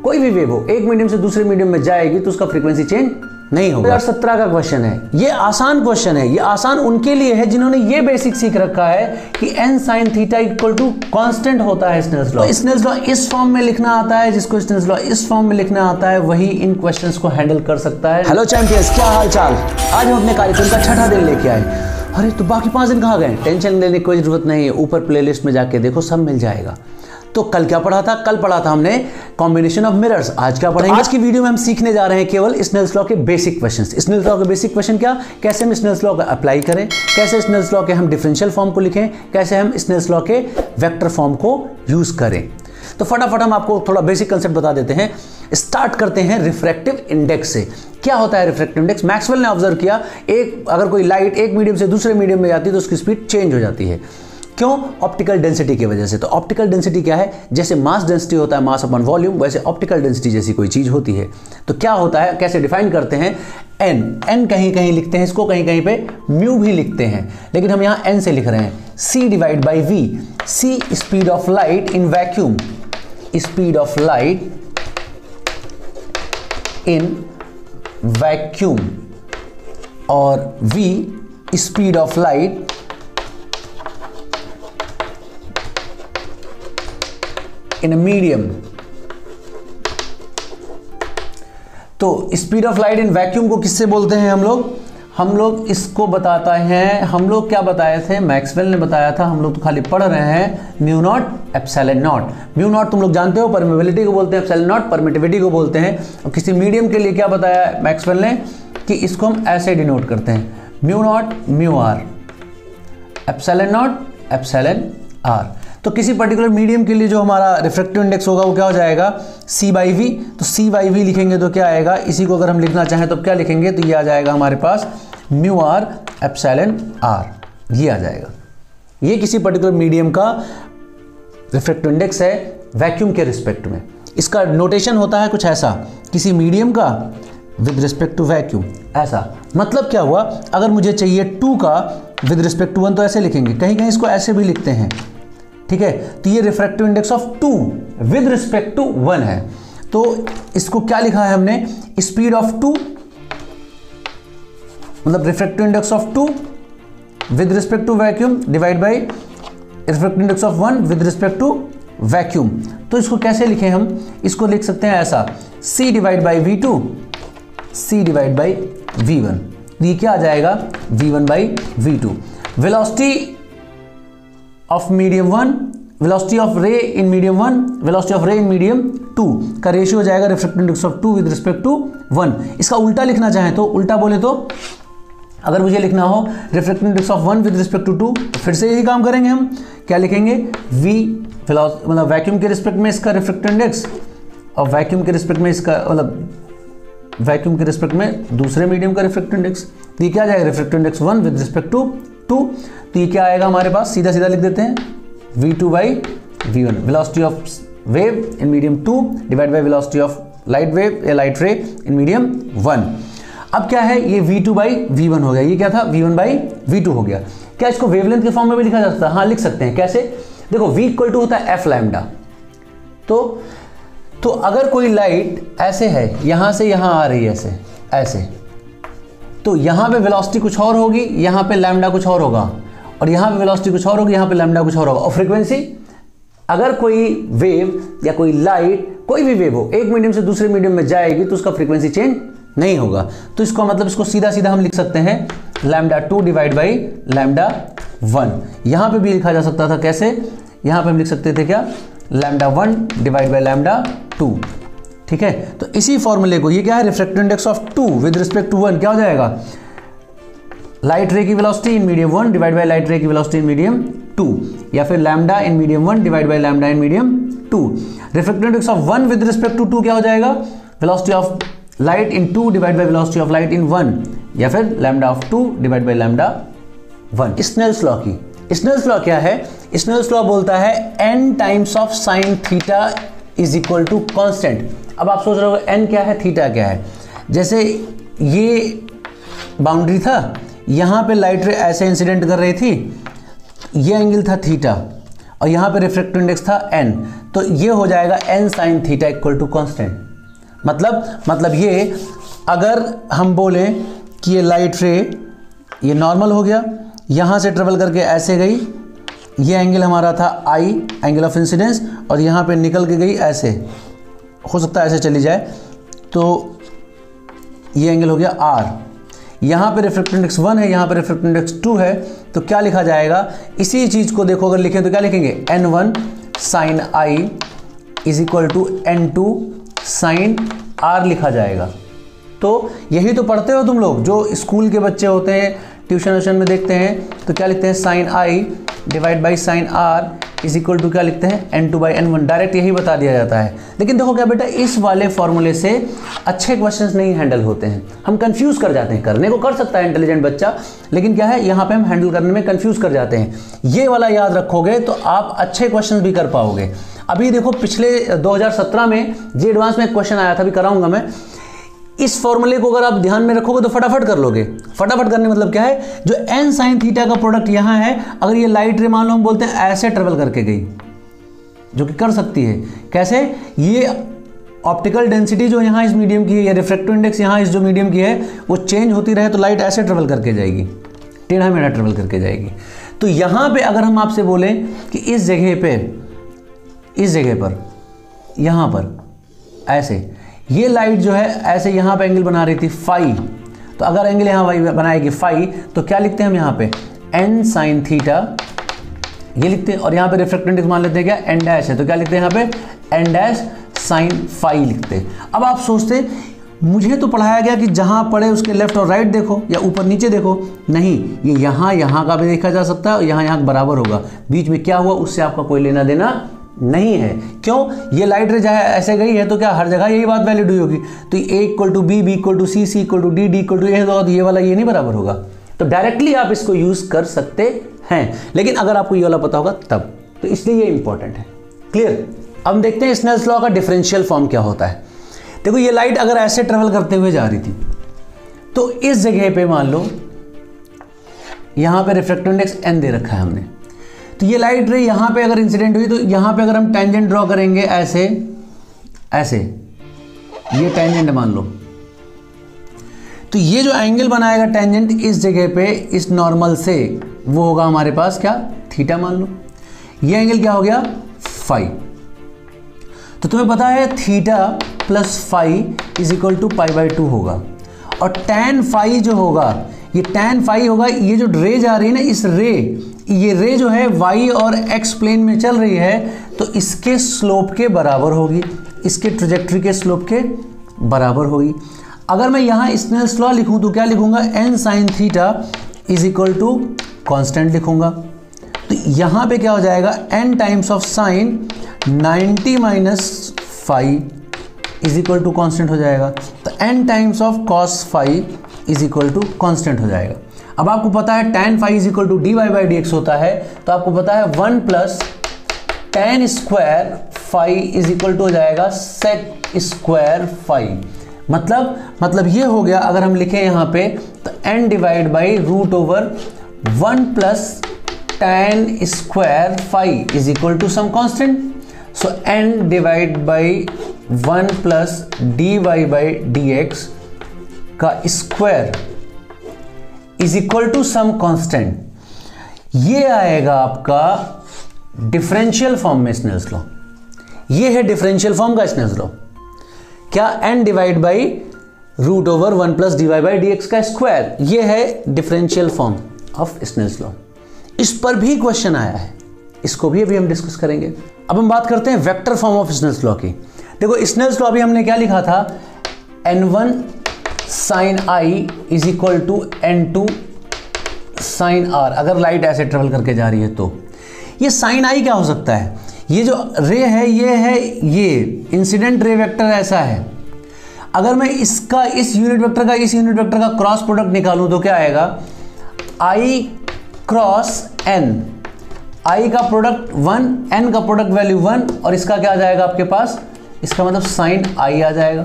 कोई भी वेव हो एक मीडियम से दूसरे मीडियम में जाएगी तो उसका फ्रीक्वेंसी चेंज नहीं होगा। 2017 का क्वेश्चन है, ये आसान क्वेश्चन है। ये आसान उनके लिए है जिन्होंने ये बेसिक सीख रखा है कि n sin theta equal to constant होता है स्नेल्स लॉ। तो स्नेल्स लॉ इस फॉर्म में लिखना आता है, जिसको स्नेल्स लॉ इस फॉर्म में लिखना आता है वही इन क्वेश्चंस को हैंडल कर सकता है। हेलो चैंपियंस, क्या हाल चाल। आज हम अपने कार्यक्रम का छठा दिन लेके आए। अरे तो बाकी 5 दिन कहाँ गए? टेंशन लेने की कोई जरूरत नहीं है, ऊपर प्लेलिस्ट में जाके देखो, सब मिल जाएगा। तो कल क्या पढ़ा था? कल पढ़ा था हमने कॉम्बिनेशन ऑफ मिरर्स। आज क्या पढ़ेंगे? आज की वीडियो में हम सीखने जा रहे हैं केवल स्नेल्स लॉ के बेसिक क्वेश्चंस। स्नेल्स लॉ के बेसिक क्वेश्चन क्या? कैसे हम स्नेल्स लॉ को अप्लाई करें, कैसे स्नेल्स लॉ के हम डिफरेंशियल फॉर्म को लिखें, कैसे हम स्नेल्स लॉ के वेक्टर फॉर्म को यूज करें। तो फटाफट हम आपको थोड़ा बेसिक कंसेप्ट बता देते हैं। स्टार्ट करते हैं रिफ्रैक्टिव इंडेक्स से। क्या होता है रिफ्रैक्टिव इंडेक्स? मैक्सवेल ने ऑब्जर्व किया, अगर कोई लाइट एक मीडियम से दूसरे मीडियम में जाती है तो उसकी स्पीड चेंज हो जाती है। क्यों? ऑप्टिकल डेंसिटी की वजह से। तो ऑप्टिकल डेंसिटी क्या है? जैसे मास डेंसिटी होता है, मास अपॉन वॉल्यूम, वैसे ऑप्टिकल डेंसिटी जैसी कोई चीज होती है। तो क्या होता है, कैसे डिफाइन करते हैं? n कहीं कहीं लिखते हैं इसको, कहीं कहीं पे म्यू भी लिखते हैं, लेकिन हम यहां n से लिख रहे हैं। c divide by v। c speed of light in vacuum, speed of light in vacuum, और v speed of light in medium. तो speed of light in vacuum को किससे बोलते हैं हम लोग इसको बताता है, हम लोग क्या बताए थे? मैक्सवेल ने बताया था। हम लोग तो खाली पढ़ रहे हैं mu nought epsilon nought. Mu nought तुम लोग जानते हो, परमेबिलिटी को बोलते हैं, एप्सिलॉन नॉट परमिटिविटी को बोलते हैं। और किसी मीडियम के लिए क्या बताया मैक्सवेल ने कि इसको हम ऐसे डिनोट करते हैं, mu nought mu R, epsilon nought epsilon R. तो किसी पर्टिकुलर मीडियम के लिए जो हमारा रिफ्रैक्टिव इंडेक्स होगा वो क्या हो जाएगा? c by V. तो c बाई वी लिखेंगे तो क्या आएगा? इसी को अगर हम लिखना चाहें तो क्या लिखेंगे? तो ये आ जाएगा हमारे पास म्यू आर एप्सिलॉन आर, ये आ जाएगा। ये किसी पर्टिकुलर मीडियम का रिफ्रैक्टिव इंडेक्स है वैक्यूम के रिस्पेक्ट में। इसका नोटेशन होता है कुछ ऐसा, किसी मीडियम का विद रिस्पेक्ट टू वैक्यूम, ऐसा। मतलब क्या हुआ? अगर मुझे चाहिए 2 का विद रिस्पेक्ट टू 1 तो ऐसे लिखेंगे, कहीं कहीं इसको ऐसे भी लिखते हैं, ठीक है। तो ये refractive index of 2 with respect to 1 है। तो इसको क्या लिखा है हमने? स्पीड ऑफ 2, मतलब refractive index of 2 with respect to vacuum divide by refractive index of 1 with respect to vacuum. तो इसको कैसे लिखें हम? इसको लिख सकते हैं ऐसा, c divide by v2, c divide by v1। ये क्या आ जाएगा? v1 by v2। Velocity of medium 1, velocity of ray in medium 1, velocity of ray in medium 2 का रेशियो हो जाएगा refractive index of 2 with respect to 1। इसका उल्टा लिखना चाहें तो, उल्टा बोले तो अगर मुझे लिखना हो refractive index of 1 with respect to 2, फिर से यही काम करेंगे हम। क्या लिखेंगे? v मतलब वैक्यूम के रिस्पेक्ट में इसका रिफ्रैक्टिव इंडेक्स, और वैक्यूम के रिस्पेक्ट में इसका, मतलब वैक्यूम के रिस्पेक्ट में दूसरे मीडियम का रिफ्रैक्टिव इंडेक्स। तो ये क्या आ जाएगा? Refractive index 1 with respect to 2। तो ये क्या आएगा हमारे पास? सीधा सीधा लिख देते हैं, v2 by v1। Velocity of wave in medium 2 divide by velocity of light wave या लाइट रे इन मीडियम 1। अब क्या है? ये v2 बाई v1 हो गया। ये क्या था? v1 बाई v2 हो गया। क्या इसको वेवलेंथ के फॉर्म में भी लिखा जा सकता है? हाँ, लिख सकते हैं। कैसे? देखो, v इक्वल टू होता है f लैम्डा। तो अगर कोई लाइट ऐसे है, यहां से यहां आ रही है, ऐसे, तो यहां पे वेलोसिटी कुछ और होगी, यहां पे लैम्डा कुछ और होगा, और यहां पे वेलोसिटी कुछ और होगी, यहां पे लैम्डा कुछ और होगा। और फ्रीक्वेंसी, अगर कोई वेव या कोई लाइट, कोई भी वेव हो एक मीडियम से दूसरे मीडियम में जाएगी तो उसका फ्रीक्वेंसी चेंज नहीं होगा। तो इसका मतलब इसको सीधा सीधा हम लिख सकते हैं लैम्डा 2 डिवाइड बाई लैम्डा 1। यहां पे भी लिखा जा सकता था, कैसे? यहां पे हम लिख सकते थे क्या? लैम्डा 1 डिवाइड बाई लैम्डा 2, ठीक है। तो इसी फॉर्मूले को, ये क्या है? Refractive index of 2 with respect to 1, क्या हो जाएगा? लाइट रे की velocity in medium 1 divide by light ray की वेलोसिटी इन मीडियम 2, या फिर lambda in medium 1 divide by lambda in medium 2। Refractive index of 1 with respect to 2 क्या हो जाएगा? Velocity of light in 2 divide by velocity of light in 1, या फिर lambda of 2 divide by lambda 1। Snell's law की, Snell's law क्या है? Snell's law बोलता है n times of sine theta is equal to constant. अब आप सोच रहे हो n क्या है, थीटा क्या है? जैसे ये बाउंड्री था, यहां पे लाइट रे ऐसे इंसिडेंट कर रही थी, ये एंगल था थीटा, और यहाँ पे रिफ्रैक्टिव इंडेक्स था n, तो ये हो जाएगा n sin theta equal to constant. मतलब ये अगर हम बोले कि ये लाइट रे ये नॉर्मल हो गया, यहाँ से ट्रेवल करके ऐसे गई, ये एंगल हमारा था I एंगल ऑफ इंसिडेंस, और यहाँ पे निकल के गई ऐसे, हो सकता है ऐसे चली जाए, तो ये एंगल हो गया R। यहाँ पे रिफ्रैक्टिव इंडेक्स 1 है, यहाँ पे रिफ्रैक्टिव इंडेक्स 2 है, तो क्या लिखा जाएगा, इसी चीज़ को देखो अगर लिखें तो क्या लिखेंगे, n1 sin I is equal to n2 sin R लिखा जाएगा। तो यही तो पढ़ते हो तुम लोग, जो स्कूल के बच्चे होते हैं, ट्यूशन में देखते हैं, तो क्या लिखते हैं, sin I divide by sin R is equal to क्या लिखते हैं, n2 बाई n1, डायरेक्ट यही बता दिया जाता है। लेकिन देखो क्या बेटा, इस वाले फॉर्मूले से अच्छे क्वेश्चंस नहीं हैंडल होते हैं, हम कंफ्यूज कर जाते हैं। करने को कर सकता है इंटेलिजेंट बच्चा, लेकिन क्या है, यहाँ पे हम हैंडल करने में कंफ्यूज कर जाते हैं। ये वाला याद रखोगे तो आप अच्छे क्वेश्चन भी कर पाओगे। अभी देखो पिछले 2017 में जी एडवांस में एक क्वेश्चन आया था, अभी कराऊंगा मैं, इस फॉर्मूले को अगर आप ध्यान में रखोगे तो फटाफट कर लोगे। फटाफट करने मतलब क्या है, जो n sin थीटा का प्रोडक्ट यहाँ है, अगर ये लाइट रे मान लो हम बोलते हैं ऐसे ट्रेवल करके गई, जो कि कर सकती है, कैसे, ये ऑप्टिकल डेंसिटी जो यहाँ इस मीडियम की है, या रिफ्रैक्टिव इंडेक्स यहाँ इस जो मीडियम की है, वो चेंज होती रहे तो लाइट ऐसे ट्रेवल करके जाएगी, टेढ़ा मेढ़ा ट्रेवल करके जाएगी। तो यहाँ पे अगर हम आपसे बोलें कि इस जगह पर यहाँ पर ऐसे ये लाइट जो है ऐसे यहाँ पे एंगल बना रही थी फाई, तो अगर एंगल यहाँ बनाएगी फाई, तो क्या लिखते हैं हम यहाँ पे, n sin थीटा ये लिखते हैं, और यहाँ पे रिफ्रैक्टिव इंडेक्स मान लेते हैं क्या, n डैश है, तो क्या लिखते हैं यहाँ पे, n डैश sin फाई लिखते हैं। अब आप सोचते मुझे तो पढ़ाया गया कि जहाँ पढ़े उसके लेफ्ट और राइट देखो या ऊपर नीचे देखो, नहीं, ये यहाँ का भी देखा जा सकता है और यहाँ बराबर होगा, बीच में क्या हुआ उससे आपका कोई लेना देना नहीं है। क्यों, ये लाइट रे चाहे ऐसे गई है तो क्या हर जगह यही बात वैलिड हुई होगी, तो A equal to B, B equal to C, C equal to D, D equal to A होगा, तो ये वाला ये नहीं बराबर होगा। तो डायरेक्टली आप इसको यूज कर सकते हैं, लेकिन अगर आपको ये वाला पता होगा तब, तो इसलिए ये इंपॉर्टेंट है। क्लियर। अब हम देखते हैं स्नेल्स लॉ का डिफरेंशियल फॉर्म क्या होता है। देखो ये लाइट अगर ऐसे ट्रेवल करते हुए जा रही थी, तो इस जगह पे मान लो यहां पे रिफ्रैक्टिव इंडेक्स n दे रखा है हमने, तो ये लाइट रे यहाँ पे अगर इंसिडेंट हुई, तो यहाँ पे अगर हम टेंजेंट ड्रॉ करेंगे ऐसे ऐसे, ये टेंजेंट मान लो, तो ये जो एंगल बनाएगा टेंजेंट इस जगह पे इस नॉर्मल से, वो होगा हमारे पास क्या, थीटा मान लो। ये एंगल क्या हो गया, फाई। तो तुम्हें पता है theta plus phi is equal to pi by 2 होगा, और tan फाई जो होगा, ये tan फाई होगा, ये जो रे जा रही है ना, इस ये रे जो है y और x प्लेन में चल रही है, तो इसके स्लोप के बराबर होगी, इसके ट्रेजेक्टरी के स्लोप के बराबर होगी। अगर मैं यहाँ स्नेल्स लॉ लिखूँ तो क्या लिखूँगा, n sin theta is equal to constant लिखूँगा। तो यहाँ पे क्या हो जाएगा, n times of sine 90 minus phi is equal to constant हो जाएगा, तो n times of cos phi is equal to constant हो जाएगा। अब आपको पता है tan phi is equal to D Y by D X होता है, तो आपको पता है 1 plus tan square phi is equal to हो जाएगा सेक स्क्वायर फाई। मतलब ये हो गया, अगर हम लिखें यहाँ पे तो n divide by root over 1 plus tan square phi is equal to some constant, so n divide by 1 plus D Y by D X का square is equal to some constant. ये आएगा आपका डिफरेंशियल फॉर्म में Snell's law. ये है differential form का Snell's law, क्या, n divide by root over 1 plus D Y by D X का स्क्वायर, ये है differential form of Snell's law. इस पर भी क्वेश्चन आया है, इसको भी अभी हम डिस्कस करेंगे। अब हम बात करते हैं vector form of Snell's law की। देखो स्नेल्स लॉ अभी हमने क्या लिखा था, n1 sine I is equal to n2 sine R, अगर लाइट ऐसे ट्रेवल करके जा रही है तो ये साइन आई क्या हो सकता है, ये जो रे है ये इंसिडेंट रे वेक्टर ऐसा है। अगर मैं इसका इस यूनिट वेक्टर का क्रॉस प्रोडक्ट निकालूं तो क्या आएगा, i क्रॉस n, i का प्रोडक्ट 1, n का प्रोडक्ट वैल्यू 1, और इसका क्या आ जाएगा आपके पास, इसका मतलब साइन i आ जाएगा।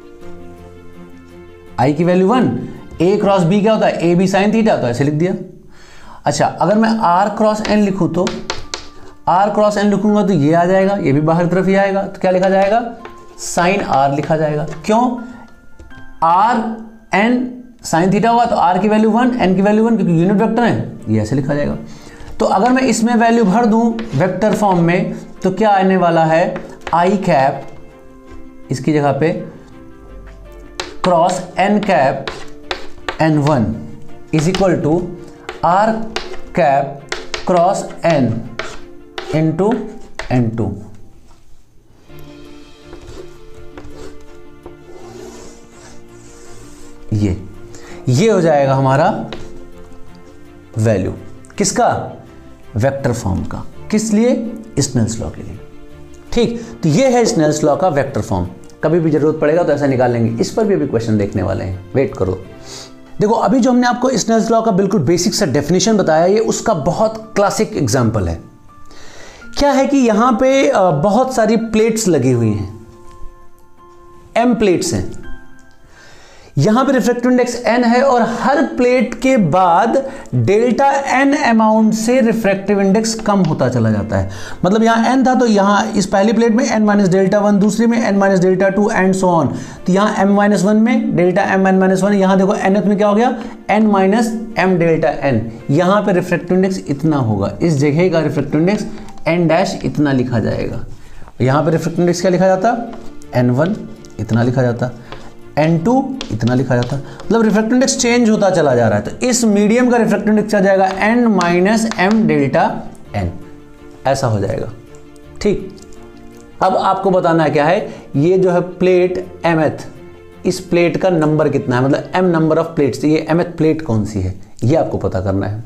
i की वैल्यू 1, a क्रॉस b क्या होता है, a b साइन थीटा, तो ऐसे लिख दिया। अच्छा, अगर मैं r क्रॉस n लिखूं तो आर क्रॉस एन लिखूंगा तो ये आ जाएगा, ये भी बाहर तरफ ही आएगा, तो क्या लिखा जाएगा, साइन आर लिखा जाएगा। क्यों, आर एन साइन थीटा हुआ तो आर की वैल्यू 1, एन की वैल्यू 1, क्योंकि यूनिट वेक्टर है, ये ऐसे लिखा जाएगा। तो अगर मैं इसमें वैल्यू भर दूं वेक्टर फॉर्म में तो क्या आने वाला है, आई कैप इसकी जगह पे cross N cap n1 is equal to R cap cross n into n2। ये हो जाएगा हमारा वैल्यू किसका, वेक्टर फॉर्म का। किस लिए, स्नेल्स लॉ के लिए। ठीक, तो ये है स्नेल्स लॉ का वेक्टर फॉर्म। कभी भी जरूरत पड़ेगा तो ऐसा निकाल लेंगे। इस पर भी अभी क्वेश्चन देखने वाले हैं, वेट करो। देखो अभी जो हमने आपको स्नेल्स लॉ का बिल्कुल बेसिक सा डेफिनेशन बताया, ये उसका बहुत क्लासिक एग्जांपल है। क्या है कि यहां पे बहुत सारी प्लेट्स लगी हुई हैं, m प्लेट्स हैं। यहां पे रिफ्रैक्टिव इंडेक्स n है और हर प्लेट के बाद डेल्टा n अमाउंट से रिफ्रैक्टिव इंडेक्स कम होता चला जाता है। मतलब यहां n था तो यहां इस पहली प्लेट में n माइनस डेल्टा 1, दूसरी में n माइनस डेल्टा 2 एंड सो ऑन। तो यहां m माइनस 1 में डेल्टा m n माइनस 1, यहां देखो nth में क्या हो गया, n minus m delta n। यहां पे रिफ्रैक्टिव इंडेक्स इतना होगा, इस जगह का रिफ्रैक्टिव इंडेक्स n डैश इतना लिखा जाएगा। यहां पे रिफ्रैक्टिव इंडेक्स क्या लिखा जाता, n1 इतना लिखा जाता, n2 इतना लिखा जाता। मतलब रिफ्रैक्टिव इंडेक्स चेंज होता चला जा रहा है। तो इस मीडियम का रिफ्रैक्टिव इंडेक्स आ जाएगा n minus m delta n, ऐसा हो जाएगा। ठीक, अब आपको बताना क्या है, ये जो है प्लेट mth, इस प्लेट का नंबर कितना है, मतलब m नंबर ऑफ प्लेट्स, ये mth प्लेट कौन सी है, ये आपको पता करना है।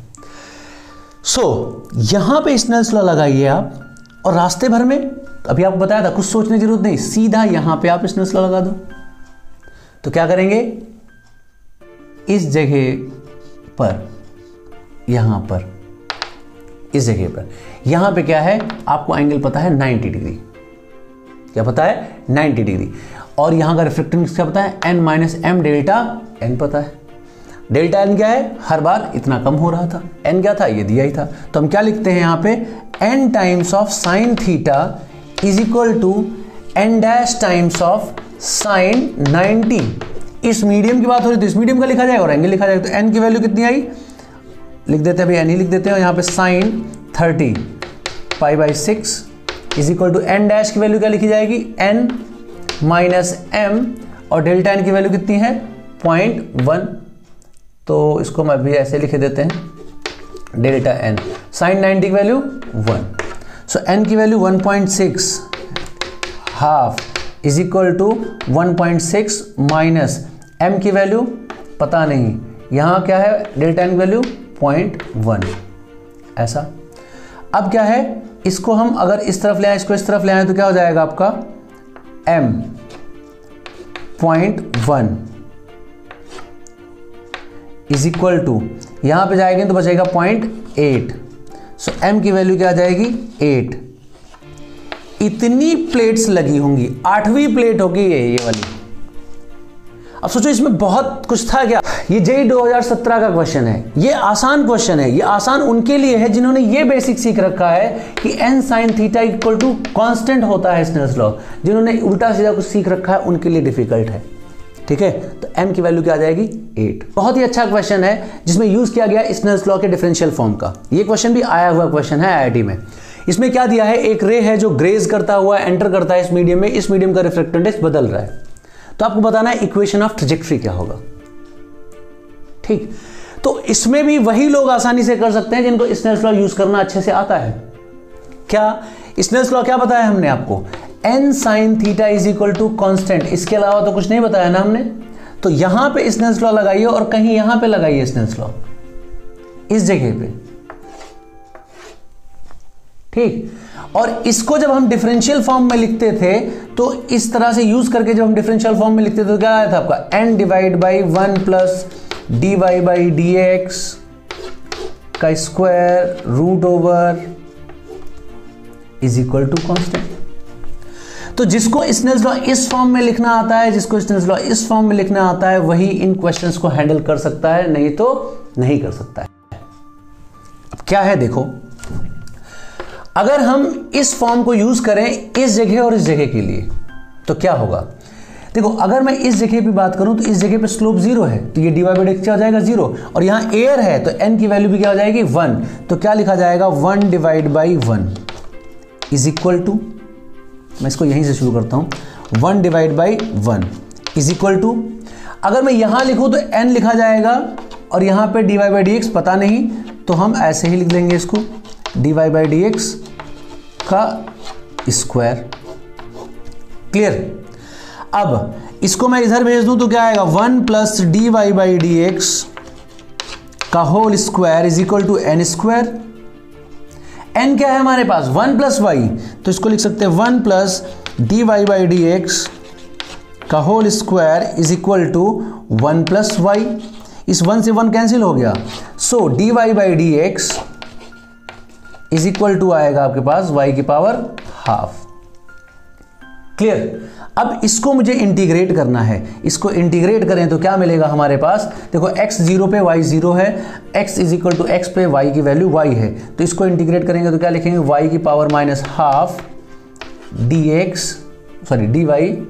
यहां पे स्नेल्स लॉ लगाइए आप, और रास्ते भर में अभी आपको बताया था कुछ सोचने की जरूरत नहीं, सीधा यहां पे आप स्नेल्स लॉ लगा दो। तो क्या करेंगे, इस जगह पर, यहां पर, इस जगह पर, यहां पे क्या है, आपको एंगल पता है 90 डिग्री। क्या पता है, 90 डिग्री। और यहां का रिफ्रैक्टिव इंडेक्स क्या पता है, n minus m delta n पता है। डेल्टा n क्या है, हर बार इतना कम हो रहा था, n क्या था, ये दिया ही था। तो हम क्या लिखते हैं यहां पे, n times of sine theta is equal to n dash times of sine 90। इस मीडियम की बात हो रही तो इस मीडियम का लिखा जाएगा और एंगल लिखा जाएगा। तो n की वैल्यू कितनी आई, लिख देते हैं, अभी n ही लिख देते हैं। यहाँ पे sine 30 π/6 is equal to n dash की वैल्यू क्या लिखी जाएगी, n माइनस m, और डेल्टा n की वैल्यू कितनी है, 0.1। तो इसको मैं भी ऐसे लिख देते हैं, डेल्टा n साइन 90 की वैल्यू 1। सो n की value 1.6 half is equal to 1.6 minus m की वैल्यू पता नहीं, यहां क्या है, डेल्टा n की वैल्यू 0.1, ऐसा। अब क्या है, इसको हम अगर इस तरफ ले आए, इसको इस तरफ ले आए तो क्या हो जाएगा आपका, m 0.1 इज इक्वल टू, यहां पे जाएंगे तो बचेगा 0.8। सो m की वैल्यू क्या आ जाएगी, 8। इतनी प्लेट्स लगी होंगी, 8वीं प्लेट होगी ये वाली। अब सोचो इसमें बहुत कुछ था क्या, ये जेईई 2017 का क्वेश्चन है, ये आसान क्वेश्चन है। ये आसान उनके लिए है जिन्होंने ये बेसिक सीख रखा है कि n sin theta equal to constant होता है स्नेल्स लॉ। जिन्होंने उल्टा सीधा कुछ सीख रखा है उनके लिए डिफिकल्ट है। ठीक है, तो m की वैल्यू क्या आ जाएगी, 8। बहुत ही अच्छा क्वेश्चन है जिसमें यूज किया गया स्नेल्स लॉ के डिफरेंशियल फॉर्म का। ये क्वेश्चन भी आया हुआ क्वेश्चन है आईआईटी में। इसमें क्या दिया है, एक रे है जो ग्रेज करता हुआ एंटर करता है इस मीडियम में, इस मीडियम का रिफ्रैक्टिव इंडेक्स बदल रहा है। तो आपको बताना है इक्वेशन ऑफ ट्रैजेक्टरी क्या होगा। ठीक, तो इसमें भी वही लोग आसानी से कर सकते हैं जिनको स्नेल्स लॉ यूज करना अच्छे से आता है। क्या स्नेल्स लॉ क्या बताया हमने आपको, n sin theta is equal to constant, इसके अलावा तो कुछ नहीं बताया ना हमने। तो यहां पे स्नेल्स लॉ लगाइए और कहीं यहां पे लगाइए स्नेल्स लॉ, इस जगह पे। ठीक, और इसको जब हम डिफरेंशियल फॉर्म में लिखते थे तो इस तरह से यूज करके जब हम डिफरेंशियल फॉर्म में लिखते थे तो क्या आया था आपका, n divide by 1 plus dy by dx का square root over is equal to constant. तो जिसको स्नेल्स लॉ इस फॉर्म में लिखना आता है, जिसको स्नेल्स लॉ इस फॉर्म में लिखना आता है, वही इन क्वेश्चंस को हैंडल कर सकता है, नहीं तो नहीं कर सकता है। अब क्या है देखो, अगर हम इस फॉर्म को यूज करें इस जगह और इस जगह के लिए तो क्या होगा? देखो, अगर मैं इस जगह पे बात करूं तो इस जगह पे स्लोप 0 है, तो ये dy बाई डी क्या हो जाएगा 0, और यहां एयर है तो n की वैल्यू भी क्या हो जाएगी 1, तो क्या लिखा जाएगा 1 divide by 1 is equal to, मैं इसको यहीं से शुरू करता हूं, 1 divide by 1 is equal to, अगर मैं यहां लिखूं तो n लिखा जाएगा और यहां पे dy बाई डी पता नहीं, तो हम ऐसे ही लिख लेंगे इसको dy बाई डी का स्क्वायर। क्लियर? अब इसको मैं इधर भेज दूं तो क्या आएगा 1 प्लस dy बाई डी का whole square is equal to n square. n क्या है हमारे पास 1 प्लस वाई, तो इसको लिख सकते हैं 1 प्लस dy बाई डी का whole square is equal to 1 plus y. इस 1 से 1 कैंसिल हो गया, so dy by d is equal to आएगा आपके पास y की पावर हाफ। क्लियर? अब इसको मुझे इंटीग्रेट करना है, इसको इंटीग्रेट करें तो क्या मिलेगा हमारे पास? देखो x 0 पे y 0 है, x is equal to x पे y की वैल्यू y है, तो इसको इंटीग्रेट करेंगे तो क्या लिखेंगे y की power minus half dy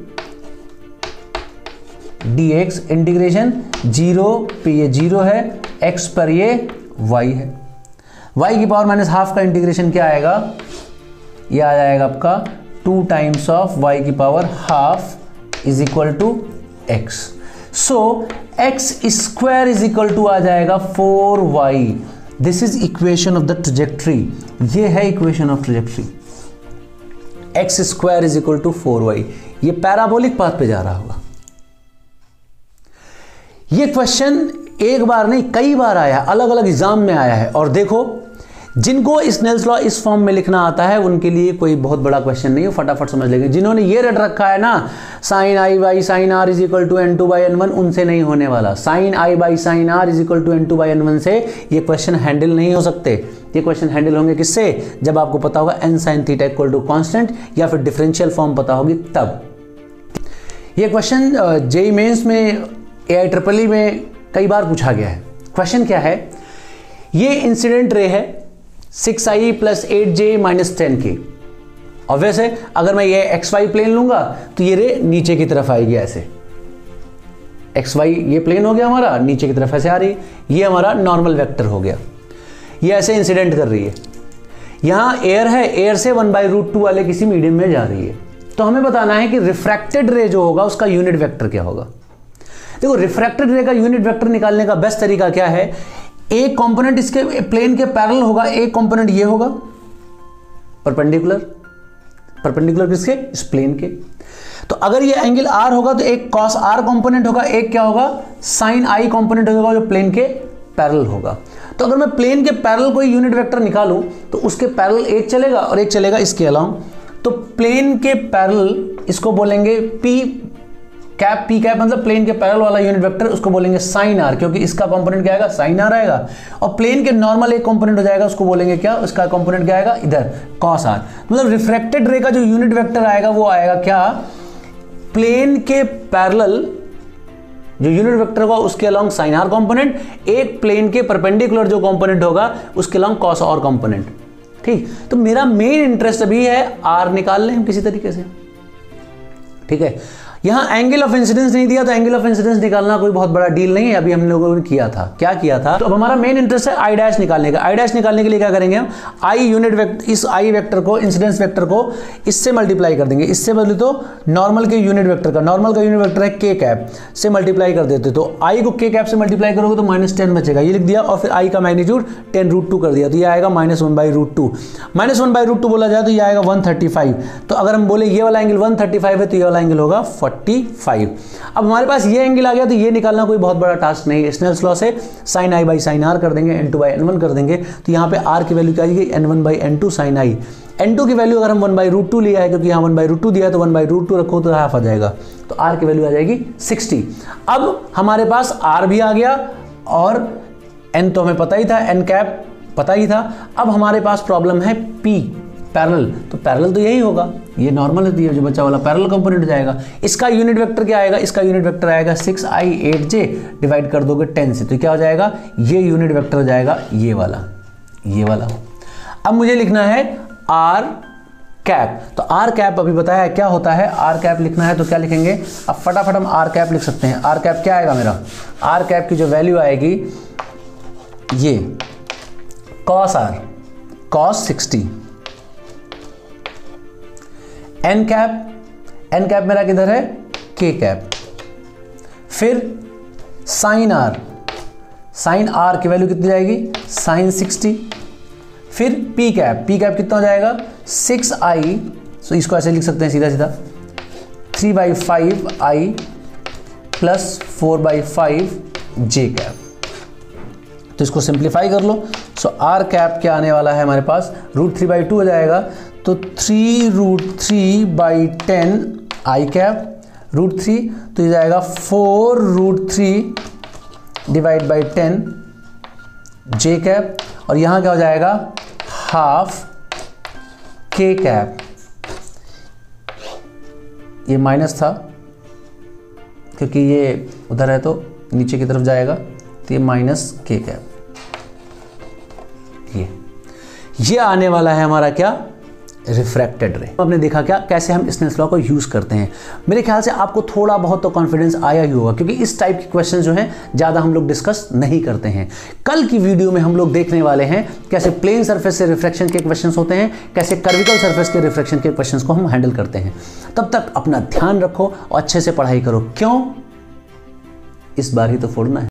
dx integration 0 पे ये 0 है, x पर ये y है, y की पावर माइनस हाफ का इंटीग्रेशन क्या आएगा? ये आ जाएगा आपका 2 टाइम्स ऑफ y की power half is equal to x। So x square is equal to आ जाएगा 4y। This is equation of the trajectory, ये है equation of trajectory. x square is equal to 4y, ये parabolic path पे जा रहा होगा। ये क्वेश्चन एक बार नहीं कई बार आया, अलग अलग एग्जाम में आया है, और देखो जिनको स्नेल्स लॉ इस फॉर्म में लिखना आता है उनके लिए कोई बहुत बड़ा क्वेश्चन नहीं है, फटाफट समझ लेंगे। जिन्होंने ये रट रखा है ना sine i by sine r is equal to n2 by n1, उनसे नहीं होने वाला। Sine i by sine r is equal to n2 by n1 से ये क्वेश्चन हैंडल नहीं हो सकते। ये क्वेश्चन हैंडल होंगे किससे? जब आपको पता होगा n sine theta equal to constant या फिर डिफरेंशियल फॉर्म पता होगी तब। ये क्वेश्चन जेईई मेंस में AIEEE में कई बार पूछा गया है। क्वेश्चन क्या है? ये इंसिडेंट रे है 6i plus 8j minus 10k। Obvious है, अगर मैं ये xy प्लेन लूंगा तो ये रे नीचे की तरफ आएगी ऐसे, xy ये प्लेन हो गया हमारा, नीचे की तरफ ऐसे आ रही है, ये हमारा नॉर्मल वेक्टर हो गया, ये ऐसे इंसिडेंट कर रही है। यहां एयर है, एयर से 1/√2 वाले किसी मीडियम में जा रही है, तो हमें बताना है कि रिफ्रैक्टेड रे जो होगा उसका यूनिट वेक्टर क्या होगा। देखो, रिफ्रैक्टेड रे का यूनिट वेक्टर निकालने का बेस्ट तरीका क्या है? एक कंपोनेंट इसके प्लेन के पैरेलल होगा, एक कंपोनेंट ये होगा परपेंडिकुलर किसके? इस प्लेन के। तो अगर ये एंगल r होगा तो एक cos r कंपोनेंट होगा, एक क्या होगा? sin i कंपोनेंट होगा जो प्लेन के पैरेलल होगा। तो अगर मैं प्लेन के पैरेलल कोई यूनिट वेक्टर निकालूं तो उसके पैरेलल एक चलेगा और एक चलेगा इसके अलावा। तो प्लेन के पैरेलल इसको बोलेंगे p कैप मतलब प्लेन के पैरेलल वाला यूनिट वेक्टर, उसको बोलेंगे साइन आर, क्योंकि इसका कंपोनेंट क्या आएगा? साइन आर आएगा। और प्लेन के नॉर्मल एक कंपोनेंट हो जाएगा, उसको बोलेंगे क्या? उसका कंपोनेंट क्या आएगा? इधर कॉस आर। मतलब रिफ्रैक्टेड रे का जो यूनिट वेक्टर आएगा वो आएगा क्या? प्लेन के पैरेलल जो यूनिट वेक्टर होगा उसके अलोंग साइन आर कंपोनेंट, एक प्लेन के परपेंडिकुलर जो कंपोनेंट होगा उसके अलोंग कॉस आर कंपोनेंट। ठीक, तो मेरा मेन इंटरेस्ट अभी है आर निकाल लें हम किसी तरीके से। ठीक है, यहां एंगल ऑफ इंसिडेंस नहीं दिया तो एंगल ऑफ इंसिडेंस निकालना कोई बहुत बड़ा डील नहीं है, अभी हम लोगों ने किया था। क्या किया था? तो अब हमारा मेन इंटरेस्ट है आई डैश निकालने का। आई डैश निकालने के लिए क्या करेंगे हम? आई यूनिट वेक्टर, इस आई वेक्टर को, इंसिडेंस वेक्टर को इससे मल्टीप्लाई कर देंगे। इससे बदले तो नॉर्मल के यूनिट वेक्टर का, नॉर्मल का यूनिट वेक्टर है के कैप, से मल्टीप्लाई कर देते। तो आई को के कैप से मल्टीप्लाई करोगे तो -10 बचेगा, ये लिख दिया, और फिर आई का मैग्नीट्यूड 10√2 कर दिया, तो ये आएगा -1/√2। -1/√2 बोला जाए तो ये आएगा 135। तो अगर हम बोले ये वाला एंगल 135 है तो ये वाला एंगल होगा 45। अब हमारे पास ये एंगल आ गया, तो ये निकालना कोई बहुत बड़ा टास्क नहीं है। स्नेल्स लॉ से sin i by sine r कर देंगे, n2 बाई n1 कर देंगे, तो यहाँ पे r की वैल्यू क्या आएगी? n1 by n2 sin i। n2 की वैल्यू अगर हम 1/√2 लिया है, क्योंकि यहाँ 1/√2 दिया है तो 1/√2 रखो तो हाफ आ जाएगा, तो r की वैल्यू आ जाएगी 60। अब हमारे पास r भी आ गया और n तो हमें पता ही था, n कैप पता ही था। अब हमारे पास प्रॉब्लम है p पैरेलल, तो पैरेलल तो यही होगा, ये नॉर्मल है, ये जो बचा वाला पैरेलल कंपोनेंट हो जाएगा। इसका यूनिट वेक्टर क्या आएगा? इसका यूनिट वेक्टर आएगा 6i 8j डिवाइड कर दोगे 10 से, तो क्या हो जाएगा? ये यूनिट वेक्टर हो जाएगा ये वाला। अब मुझे लिखना है आर कैप। तो आर कैप अभी बताया क्या होता है, आर कैप लिखना है तो क्या लिखेंगे, अब फटाफट हम आर कैप लिख सकते हैं। आर कैप क्या आएगा मेरा, आर कैप की जो वैल्यू आएगी ये cos r, cos 60। N cap, n cap मेरा किधर है, के कैप। फिर साइन आर, साइन आर की वैल्यू कितनी जाएगी, साइन 60। फिर पी कैप, पी कैप कितना हो जाएगा 6i, सो इसको ऐसे लिख सकते हैं सीधा सीधा 3/5i प्लस 4/5 जे कैप। तो इसको सिंप्लीफाई कर लो। सो आर कैप क्या आने वाला है हमारे पास, √3/2 हो जाएगा, तो 3√3/10 आई कैप, √3 तो ये जाएगा 4√3 डिवाइड बाई 10 जे कैप, और यहां क्या हो जाएगा हाफ के कैप। ये माइनस था क्योंकि ये उधर है तो नीचे की तरफ जाएगा, तो ये माइनस के कैप। ये आने वाला है हमारा क्या, रिफ्रैक्टेड रे। आपने देखा क्या कैसे हम स्नेल्स लॉ को यूज करते हैं। मेरे ख्याल से आपको थोड़ा बहुत तो कॉन्फिडेंस आया ही होगा, क्योंकि इस टाइप के क्वेश्चन जो हैं ज़्यादा हम लोग डिस्कस नहीं करते हैं। कल की वीडियो में हम लोग देखने वाले हैं कैसे प्लेन सरफेस से रिफ्रैक्शन के क्वेश्चन होते हैं, कैसे कर्विकल सरफेस के रिफ्रैक्शन के क्वेश्चन को हम हैंडल करते हैं। तब तक अपना ध्यान रखो और अच्छे से पढ़ाई करो। क्यों, इस बार ही तो फोड़ना है।